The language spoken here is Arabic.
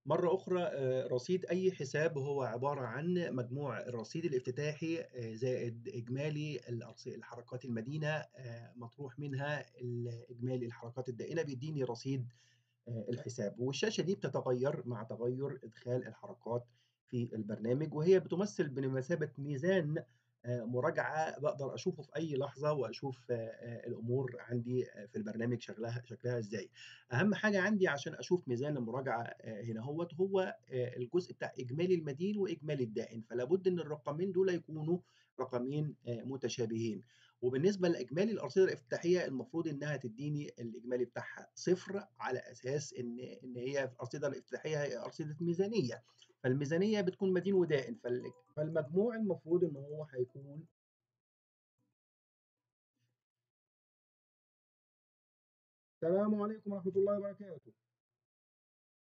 مرة أخرى رصيد أي حساب هو عبارة عن مجموع الرصيد الافتتاحي زائد إجمالي الحركات المدينة مطروح منها إجمالي الحركات الدائنة بيديني رصيد الحساب، والشاشة دي بتتغير مع تغير إدخال الحركات في البرنامج، وهي بتمثل بمثابة ميزان مراجعة بقدر أشوفه في أي لحظة وأشوف الأمور عندي في البرنامج شكلها إزاي. أهم حاجة عندي عشان أشوف ميزان المراجعة هنا هو الجزء بتاع إجمالي المدين وإجمالي الدائن، فلا بد إن الرقمين دول يكونوا رقمين متشابهين. وبالنسبة لإجمالي الأرصدة الافتتاحية المفروض إنها تدّيني الإجمالي بتاعها صفر على أساس إن هي الأرصدة الافتتاحية هي أرصدة ميزانية، فالميزانية بتكون مدين ودائن، فالمجموع المفروض إن هو هيكون. السلام عليكم ورحمة الله وبركاته.